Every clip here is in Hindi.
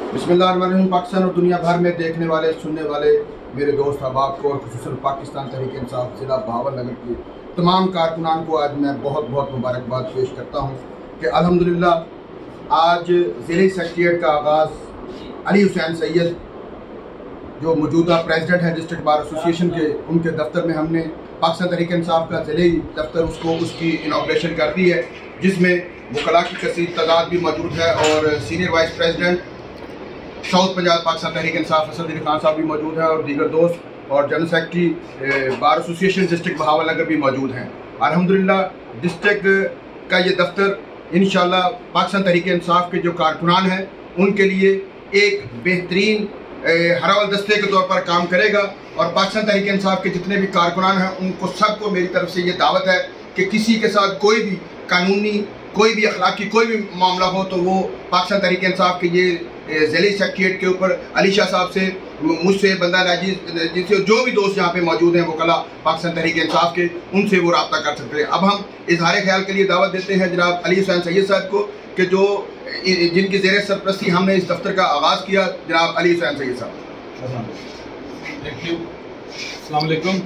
बिस्मिल्लाहिर्रहमानिर्रहीम। पाकिस्तान और दुनिया भर में देखने वाले सुनने वाले मेरे दोस्त अहबाब को और खुसूसन पाकिस्तान तहरीक इंसाफ ज़िला बहावल नगर के तमाम कारकुनान को आज मैं बहुत बहुत मुबारकबाद पेश करता हूँ कि अल्हम्दुलिल्लाह आज ज़िले सेक्रेटरीट का आगाज़ अली हुसैन सैयद जो मौजूदा प्रेसिडेंट है डिस्ट्रिक्ट बार एसोसिएशन के, उनके दफ्तर में हमने पाकिस्तान तहरीक इंसाफ का ज़िले दफ्तर उसकी इनॉग्रेशन कर दी है, जिसमें वकला की कसीर तादाद भी मौजूद है और senior vice president south Punjab Pakistan Tehreek Insaf Asad Ali Khan साहब भी मौजूद हैं और दीगर दोस्त और general secretary bar association district Bahawalnagar भी मौजूद हैं। अल्हम्दुलिल्लाह डिस्ट्रिक्ट का ये दफ्तर इंशाल्लाह पाकिस्तान तहरीक इंसाफ के जो कारकुनान हैं उनके लिए एक बेहतरीन हरावल दस्ते के तौर पर काम करेगा और पाकिस्तान तहरीक इंसाफ के जितने भी कारकुनान हैं उनको सबको मेरी तरफ से ये दावत है कि किसी के साथ कोई भी कानूनी कोई भी अखलाकी कोई भी मामला हो तो वो पाकिस्तान तहरीक इंसाफ के ये ज़िले सेक्रेटरीट के ऊपर अली शाह साहब से, मुझसे, बंदा नाजीज जिनसे जो भी दोस्त यहाँ पे मौजूद हैं वकला पाकिस्तान तहरीक इंसाफ के, उनसे वो रब्ता कर सकते हैं। अब हम इजहार ख्याल के लिए दावत देते हैं जनाब अली हुसैन सैयद साहब को कि जो जिनकी ज़ेर सरपरस्ती हमने इस दफ्तर का आगाज़ किया, जनाब अली हुसैन सैयद साहब। Thank you. अस्सलाम वालेकुम।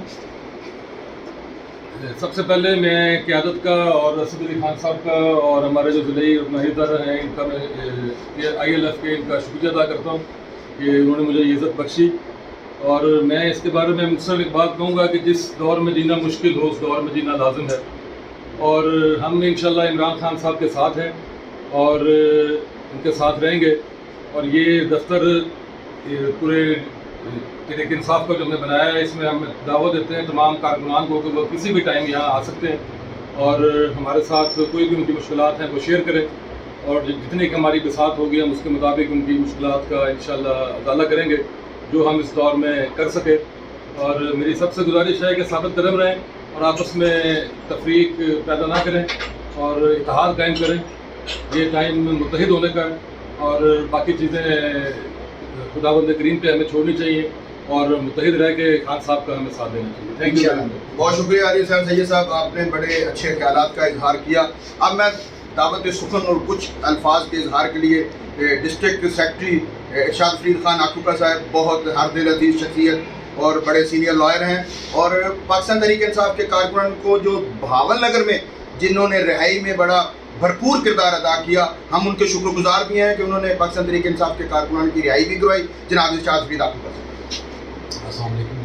सबसे पहले मैं क़यादत का और असद अली खान साहब का और हमारे जो ज़िले माहिर हैं इनका मैं ILF के इनका शुक्रिया अदा करता हूँ कि उन्होंने मुझे ये इज़्ज़त बख्शी। और मैं इसके बारे में मुख्तसर एक बात कहूँगा कि जिस दौर में जीना मुश्किल हो उस दौर में जीना लाजिम है और हम इंशाल्लाह इमरान खान साहब के साथ हैं और उनके साथ रहेंगे। और ये दफ्तर पूरे तहरीक इंसाफ का जो हमने बनाया है इसमें हम दावत देते हैं तमाम कारकुनान को कि वो किसी भी टाइम यहाँ आ सकते हैं और हमारे साथ कोई भी उनकी मुश्किलात हैं वो शेयर करें और जितनी की हमारी बिसात होगी हम उसके मुताबिक उनकी मुश्किलात का इंशाल्लाह अदाला करेंगे जो हम इस दौर में कर सके। और मेरी सबसे गुजारिश है कि साबित कदम रहें और आपस में तफरीक पैदा ना करें और इत्तेहाद कायम करें। ये टाइम मुत्तहिद होने का है और बाकी चीज़ें खुदावंद करीम पे हमें छोड़नी चाहिए और मुत्तहिद रह के खान साहब का हमें साथ देना चाहिए। Thank you. बहुत शुक्रिया अली हुसैन सैयद साहब, आपने बड़े अच्छे ख्यालात का इजहार किया। अब मैं दावत सुखन और कुछ अल्फाज के इजहार के लिए डिस्ट्रिक्ट सेक्रेटरी इरशाद फरीद खान आकूका साहब, बहुत हर दिल अजीज शख्सियत और बड़े सीनियर लॉयर हैं और पाकिस्तान तहरीक इंसाफ के कारकुनान को जो बहावल नगर में जिन्होंने रिहाई में बड़ा भरपूर किरदार अदा किया, हम उनके शुक्रगुजार भी हैं कि उन्होंने पाकिस्तान तहरीक इंसाफ के कारकुनान की रिहाई भी करवाई। जनाब इरशाद फरीद आकूका साहब। अस्सलाम वालेकुम।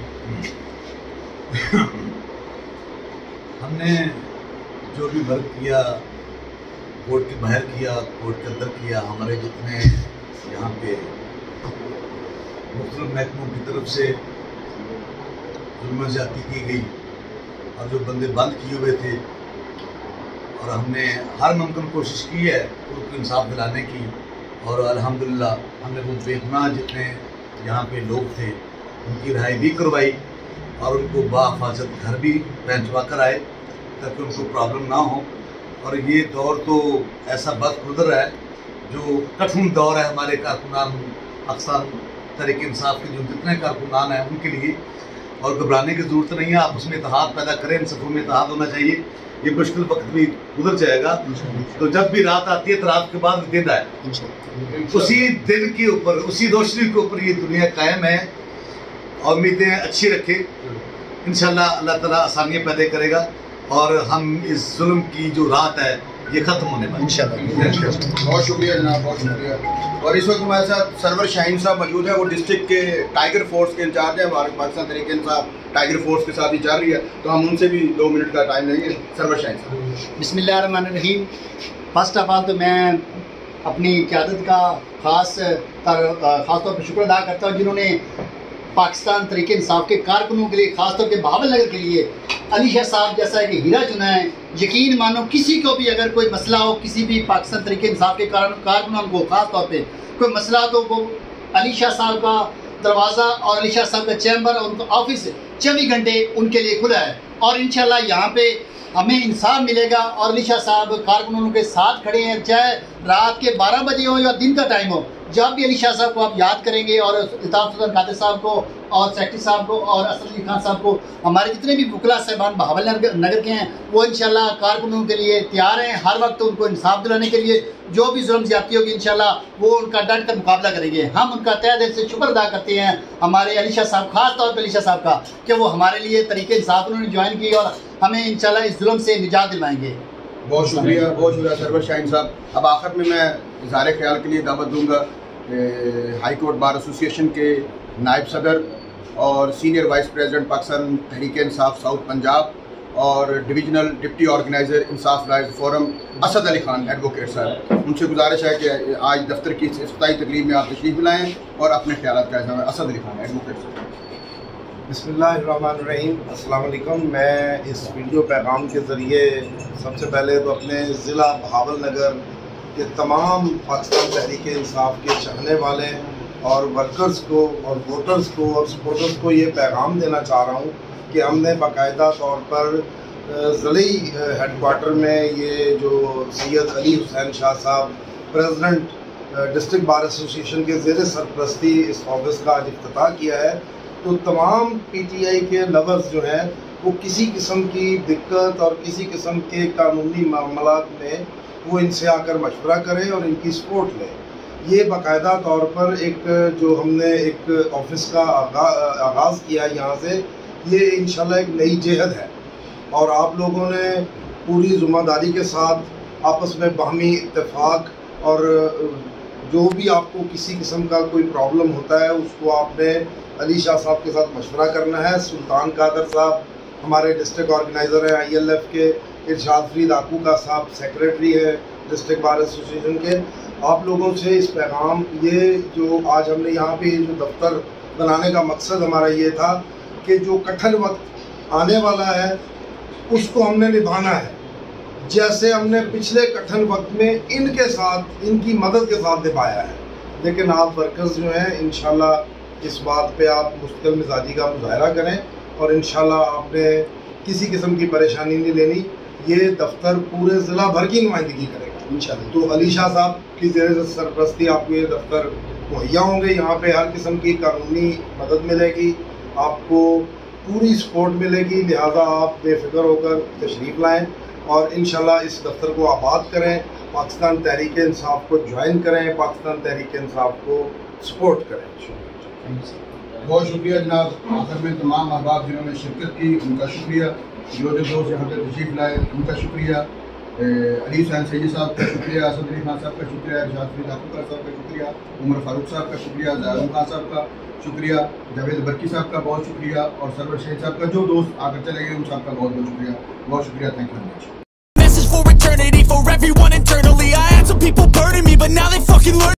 हमने जो भी वर्क किया कोर्ट के बाहर किया, कोर्ट के अंदर किया, हमारे जितने यहाँ पे मुख्तलिफ महकमों की तरफ से जुल्म ज़्यादती की गई और जो बंदे बंद किए हुए थे और हमने हर मुमकिन कोशिश की है उनको इंसाफ दिलाने की और अल्हम्दुलिल्लाह हमने वो बेगुनाह जितने यहाँ पे लोग थे उनकी रिहाई भी करवाई और उनको बाहिफाजत घर भी पहुँचवा कर आए ताकि उनको प्रॉब्लम ना हो। और ये दौर तो ऐसा वक्त गुजर रहा है जो कठिन दौर है हमारे कारकुनान पाकिस्तान तहरीक इंसाफ के जो जितने कारकुनान हैं उनके लिए, और घबराने की ज़रूरत नहीं है। आपस में इत्तेहाद पैदा करें, इन सफ़ों में इत्तेहाद होना चाहिए। ये मुश्किल वक्त भी गुजर जाएगा तो जब भी रात आती है तो रात के बाद दिन आए, उसी दिन के ऊपर उसी रोशनी के ऊपर ये दुनिया कायम है और उम्मीदें अच्छी रखे। इंशाल्लाह अल्लाह ताला आसानियाँ पैदा करेगा और हम इस जुल्म की जो रात है ये ख़त्म होने वाली इंशाल्लाह। बहुत शुक्रिया जनाब, बहुत शुक्रिया। और इस वक्त हमारे साथ सरवर शाहीन साहब मौजूद है, वो डिस्ट्रिक्ट के टाइगर फोर्स के इंचार्ज हैं। हमारे पाकिस्तान तहरीक इंसाफ टाइगर फोर्स के साथ ही चल रही है तो हम उनसे भी 2 मिनट का टाइम लेंगे। सरवर शाहीन साहब। बिस्मिल्लाहिर्रहमानिर्रहीम। फर्स्ट ऑफ ऑल तो मैं अपनी क़यादत का ख़ास तौर पर शुक्र अदा करता हूँ जिन्होंने पाकिस्तान तहरीक इंसाफ के कारकुनों के लिए, ख़ासतौर पे बहावल नगर के लिए अली शाह साहब जैसा एक हीरा चुना है। यकीन मानो किसी को भी अगर कोई मसला हो, किसी भी पाकिस्तान तहरीक इंसाफ के कारकुनान को ख़ास तौर पे कोई मसला तो वो अली शाह साहब का दरवाज़ा और अली शाह साहब का चैम्बर और उनका ऑफिस 24 घंटे उनके लिए खुला है और इंशाल्लाह यहाँ पे हमें इंसाफ मिलेगा। और अली शाह साहब कारकुनानों के साथ खड़े हैं, चाहे रात के 12 बजे हो या दिन का टाइम हो, जब भी अली शाह साहब को आप याद करेंगे और इल्ताफ सुल्तान कादिर साहब को और सेक्रेटरी साहब को और असद अली खान साहब को, हमारे जितने भी वकला साहबान बहावल नगर के हैं, वो इंशाल्लाह कारकुनों के लिए तैयार हैं। हर वक्त उनको इंसाफ दिलाने के लिए जो भी जुल्म ज्यादती होगी इंशाल्लाह वो उनका डट कर मुकाबला करेंगे। हम उनका तहे दिल से शुक्र अदा करते हैं हमारे अली शाह साहब, खास तौर पर अली शाह साहब का, कि वो हमारे लिए तरीके इंसाफ उन्होंने ज्वाइन की और हमें इंशाल्लाह इस जुल्म से निजात दिलवाएंगे। बहुत शुक्रिया सरवर शाहीन साहब। अब आखिर में मैं इज़हार ख्याल के लिए दावत दूंगा हाई कोर्ट बार एसोसिएशन के नायब सदर और senior vice president Pakistan Tehreek Insaf south Punjab और divisional deputy organiser Insaf rise forum Asad Ali Khan advocate साहब, उनसे गुजारिश है कि आज दफ्तर की इफ्तिताई तकरीब में आप तशरीफ़ लाएँ और अपने ख्यालात का इज़हार। असद अली खान एडवोकेट साहब। बिस्मिल्लाहिर्रहमानिर्रहीम, अस्सलाम वालेकुम। मैं इस वीडियो पैगाम के ज़रिए सबसे पहले तो अपने ज़िला बहावल नगर के तमाम पाकिस्तान तहरीक इंसाफ के चाहने वाले और वर्कर्स को और वोटर्स को और सपोर्टर्स को ये पैगाम देना चाह रहा हूँ कि हमने बाकायदा तौर पर ज़िली हेडक्वार्टर में ये जो सैयद अली हुसैन शाह साहब प्रेसिडेंट डिस्ट्रिक्ट बार एसोसिएशन के ज़ेर सरपरस्ती इस ऑफिस का आज इफ्तिताह किया है। तो तमाम पीटीआई के लवर्स जो हैं वो किसी किस्म की दिक्कत और किसी किस्म के कानूनी मामलात में वो इनसे आकर मशवरा करें और इनकी सपोर्ट लें। ये बाकायदा तौर पर एक जो हमने एक ऑफिस का आगाज़ किया यहाँ से, ये इंशाल्लाह एक नई जहद है और आप लोगों ने पूरी ज़िम्मेदारी के साथ आपस में बाहमी इत्तेफाक और जो भी आपको किसी किस्म का कोई प्रॉब्लम होता है उसको आपने अली शाह साहब के साथ मशवरा करना है। सुल्तान कादर साहब हमारे डिस्ट्रिक्ट ऑर्गेनाइज़र हैं ILF के, इरशाद फरीद आकू का साहब सेक्रेटरी है डिस्ट्रिक्ट बार एसोसिएशन के। आप लोगों से इस पैगाम, ये जो आज हमने यहाँ पे जो दफ्तर बनाने का मकसद हमारा ये था कि जो कठिन वक्त आने वाला है उसको हमने निभाना है, जैसे हमने पिछले कठिन वक्त में इनके साथ, इनकी मदद के साथ निभाया है। लेकिन आप वर्कर्स जो हैं इंशाल्लाह इस बात पे आप मुस्तकिल मिजाजी का मुजाहरा करें और इंशाल्लाह आपने किसी किस्म की परेशानी नहीं लेनी। ये दफ्तर पूरे ज़िला भर की नुमाइंदगी करेगा इंशाल्लाह। तो अली शाह साहब की ज़ेर सरपरस्ती आपको ये दफ्तर मुहैया होंगे। यहाँ पे हर किस्म की कानूनी मदद मिलेगी, आपको पूरी सपोर्ट मिलेगी, लिहाजा आप बेफिक्र होकर तशरीफ़ लाएँ और इंशाल्लाह इस दफ्तर को आबाद करें, पाकिस्तान तहरीक इंसाफ को ज्वाइन करें, पाकिस्तान तहरीक इंसाफ को सपोर्ट करें। बहुत शुक्रिया जनाब। आखिर में तमाम अहबाब जिन्होंने शिरकत की उनका शुक्रिया, जो दोस्त यहाँ पर तशरीफ़ लाए उनका शुक्रिया, अली हुसैन सैयद साहब का शुक्रिया, असद अली खान साहब का शुक्रिया, इरशाद फरीद आकू साहब का शुक्रिया, उमर फारूक साहब का शुक्रिया, ज़ाहिर खान साहब का शुक्रिया, जावेद बरकी साहब का बहुत शुक्रिया और सरवर शाहीन साहब का, जो दोस्त आकर चले गए उन साहब का बहुत बहुत शुक्रिया। बहुत शुक्रिया, thank you very much. For eternity, for everyone internally, I had some people burning me, but now they fucking learn.